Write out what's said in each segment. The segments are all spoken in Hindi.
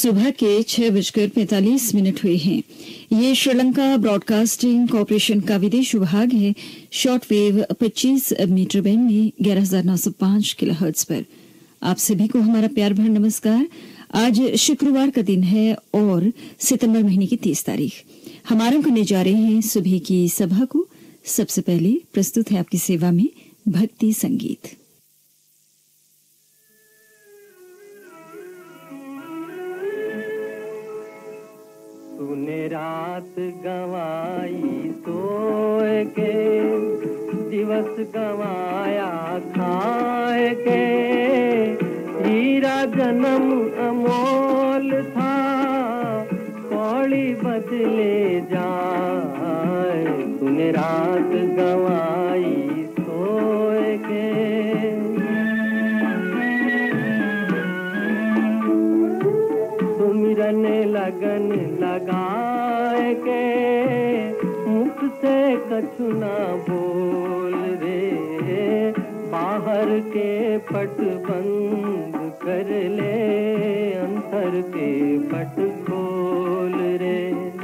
सुबह के 6:45 हुए हैं। ये श्रीलंका ब्रॉडकास्टिंग कॉरपोरेशन का विदेश विभाग है। शॉर्ट वेव 25 मीटर बैंड में 11,905 किलोहर्ट्ज पर आप सभी को हमारा प्यार भरा नमस्कार। आज शुक्रवार का दिन है और सितंबर महीने की 30 तारीख। हम आरंभ करने जा रहे हैं सुबह की सभा को। सबसे पहले प्रस्तुत है आपकी सेवा में भक्ति संगीत। तूने रात गवाई सोए के, दिवस गवाया खाए के, हीरा जन्म अमोल था, कौड़ी बदले जाए। तूने रात गवाई सोए के, सुमिरन लगन लगाए के, मुख से कछु ना बोल रे, बाहर के पट बंद कर ले, अंतर के पट खोल रे।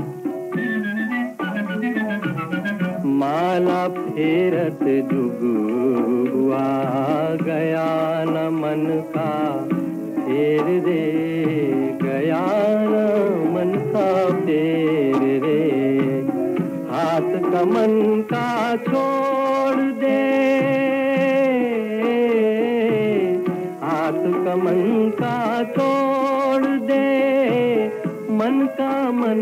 माला फेरत जुगुआ गया न मन का फेर रे, गया न मन का फेर रे। हाथ कमन का छोड़ दे, हाथ कमन का छोड़ दे, मन का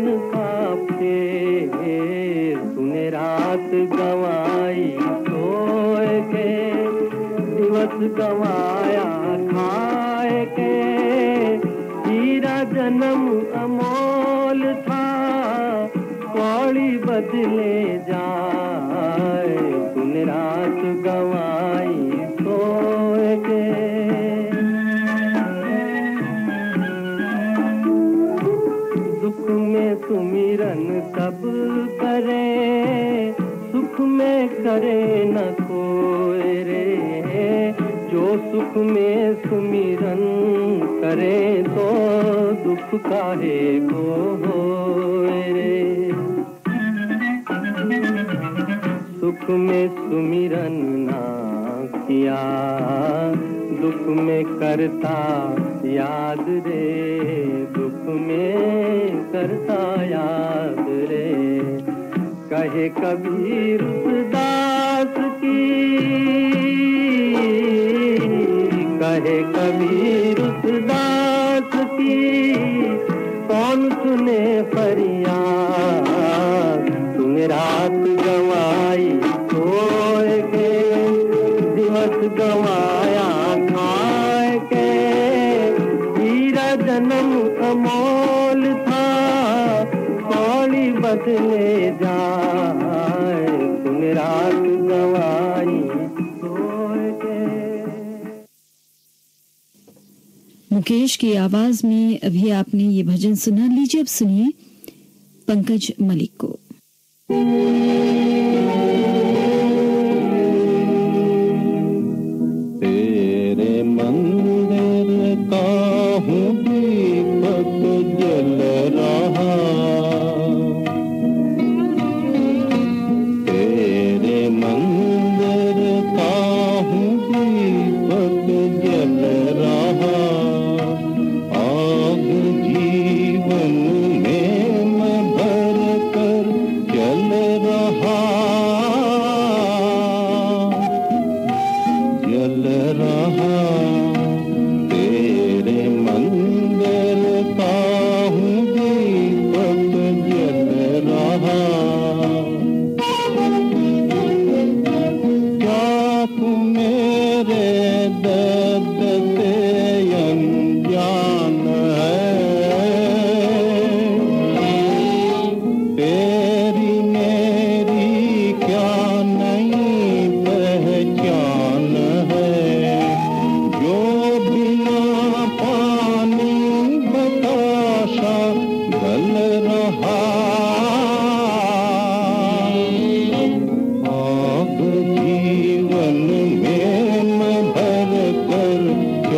फेर। तूने रात गवाई सोए के, दिवस गवाया खाए के, हीरा जन्म अमोल था, कौड़ी बदले जाए। तूने रात गवाई सोए के, दुख में सुमिरन सब करे, सुख में करे न कोई रे। जो सुख में सुमिरन करे, तो दुख काहे को होए रे। सुख में सुमिरन ना किया, दुख में करता याद रे, दुख में करता याद रे। कहे कबीर दास की, कहे कबीर दास की, कौन सुने फरियाद। तूने रात गवाई सोए के, दिवस गवाया खाए के, हीरा जन्म अमोल था, कौड़ी बदले जाए। तूने रात गवाई सोए के। मुकेश की आवाज में अभी आपने ये भजन सुना। लीजिए अब सुनिए पंकज मलिक को। तेरे मंदिर का हूँ दीपक जल रहा, तेरे मंदिर का हूँ दीपक जल रहा। आग जीवन में मैं भर कर चल रहा, जल रहा। तेरे मंदिर का हूँ दीपक जल रहा। क्या तू मेरे दर्द से अनजान है, तेरी मेरी क्या नई पहचान है। जो बिना पानी बताशा गल रहा, आग जीवन में मैं भर कर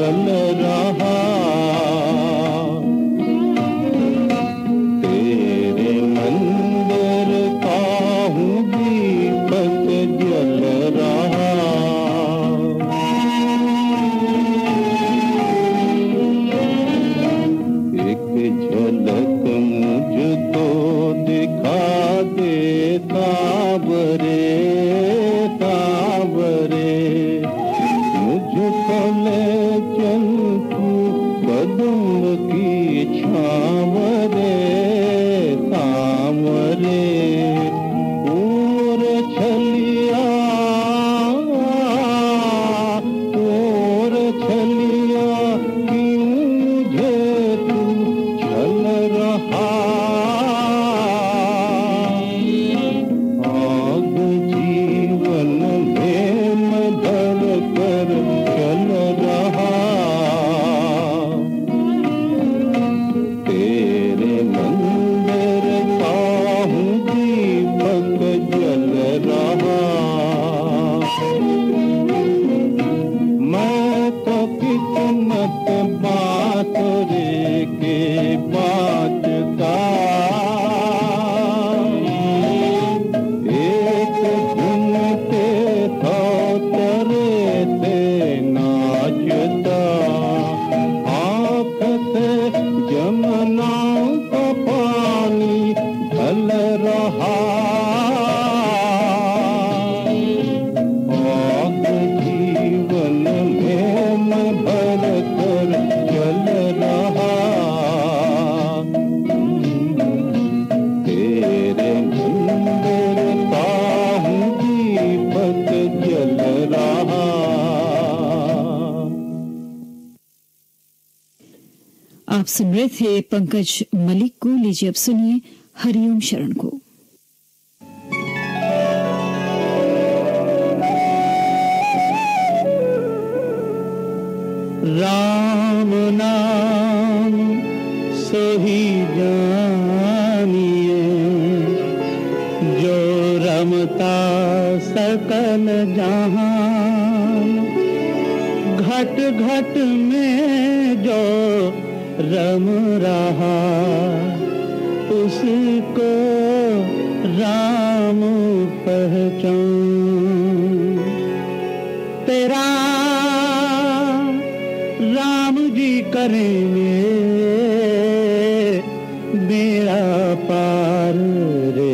आप सुन रहे थे पंकज मलिक को। लीजिए अब सुनिए हरिओम शरण को। राम नाम सोही जानिए, जो रमता सकल जहान। घट घट में जो रम रहा, उसको राम पहचान। तेरा राम जी करेंगे बेड़ा पार रे,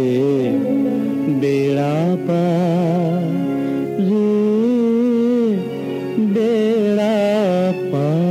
बेड़ा पार रे, बेड़ा पार।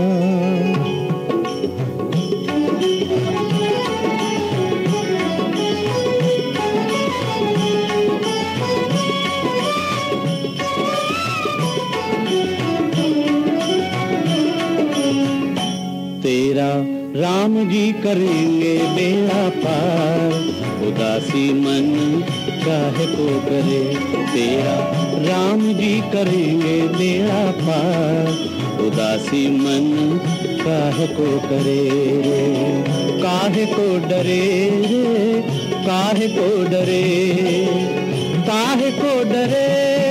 तेरा राम जी करेंगे बेड़ा पार, उदासी मन काहे को करे। तेरा राम जी करेंगे बेड़ा पार, उदासी मन काहे को करे रे। काहे को डरे रे, काहे को डरे, काहे को डरे।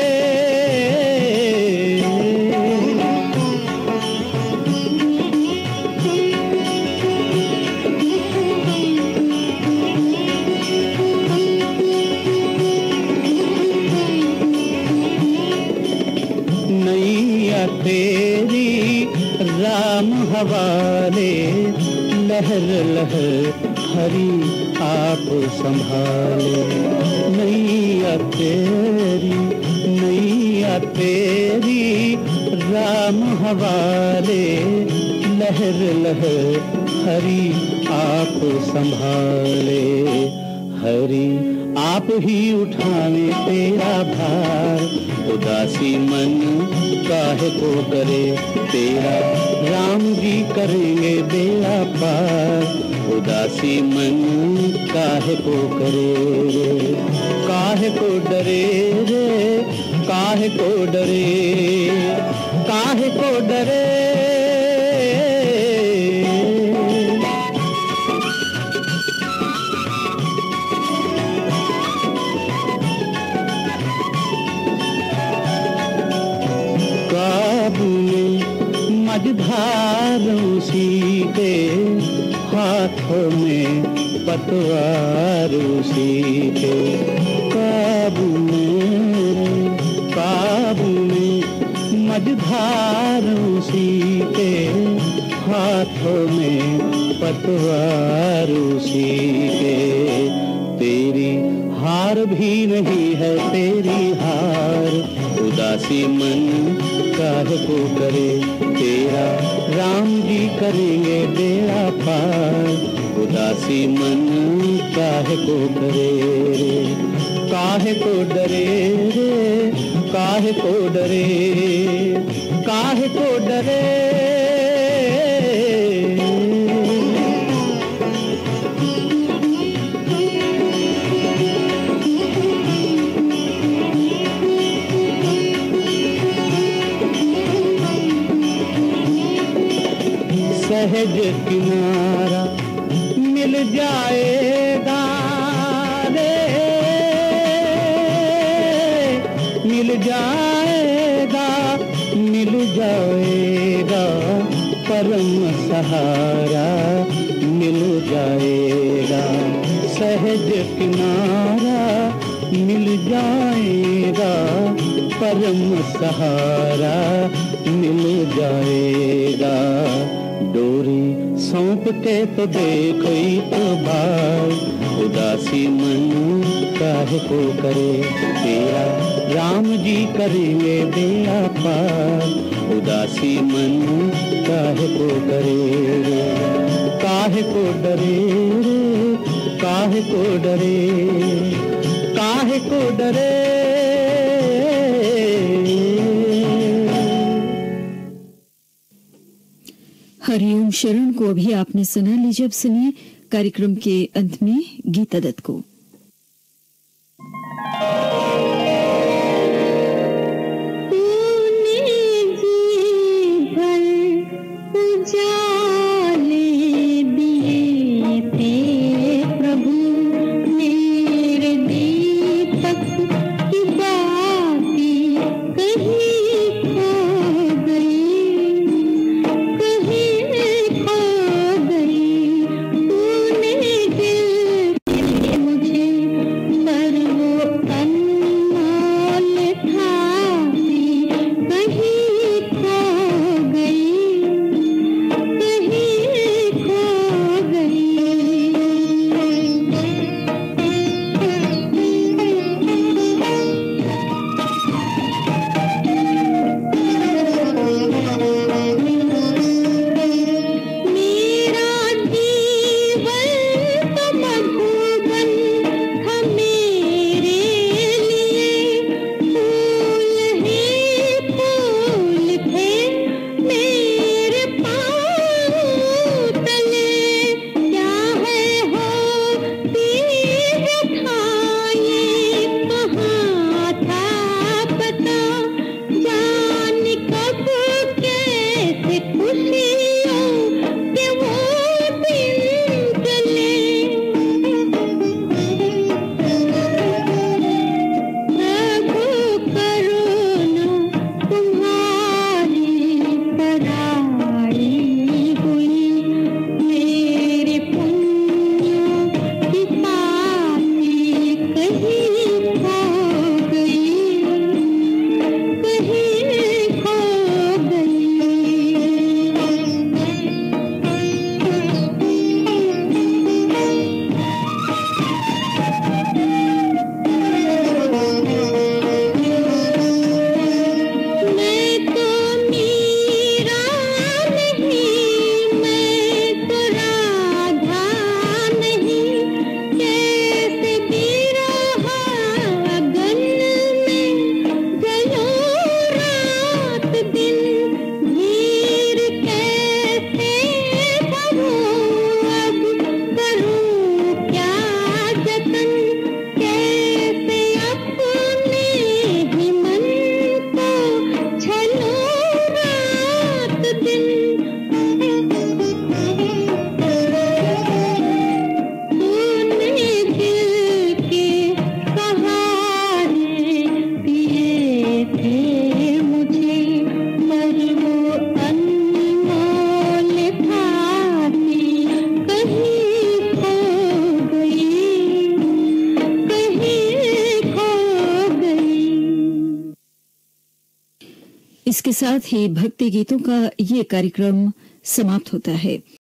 तेरी राम हवाले, लहर लहर हरी आप संभाले। नैया तेरी, नैया तेरी राम हवाले, लहर लहर हरी आप संभाले। हरी आप ही उठावे तेरा भार, उदासी मन काहे को करे। तेरा राम जी करेंगे बेड़ा पार, उदासी मन काहे को करे रे। काहे को डरे रे, काहे को डरे, काहे को डरे। मझधार उसी के हाथों में, पतवार उसी के काबू में, काबू में। मझधार उसी के हाथों में, पतवार उसी के। तेरी हार भी नहीं है तेरी हार, उदासी मन काहे को करे। तेरा राम जी करेंगे बेड़ा पार, उदासी मन काहे को करे रे। काहे को डरे रे, काहे को डरे, काहे को डरे। सहज किनारा मिल जाएगा रे, मिल जाएगा, मिल जाएगा। परम सहारा मिल जाएगा। सहज किनारा मिल जाएगा, परम सहारा मिल जाएगा। डोरी सौंप के तो देखो एक बार, उदासी मन काहे को करे। तेरा राम जी करेंगे बेड़ा पार, उदासी मन काहे को करे रे। काहे को डरे रे, काहे को डरे, काहे को डरे। हरिओम शरण को अभी आपने सुना। लीजिए अब सुनिए कार्यक्रम के अंत में गीता दत्त को। इसके साथ ही भक्ति गीतों का ये कार्यक्रम समाप्त होता है।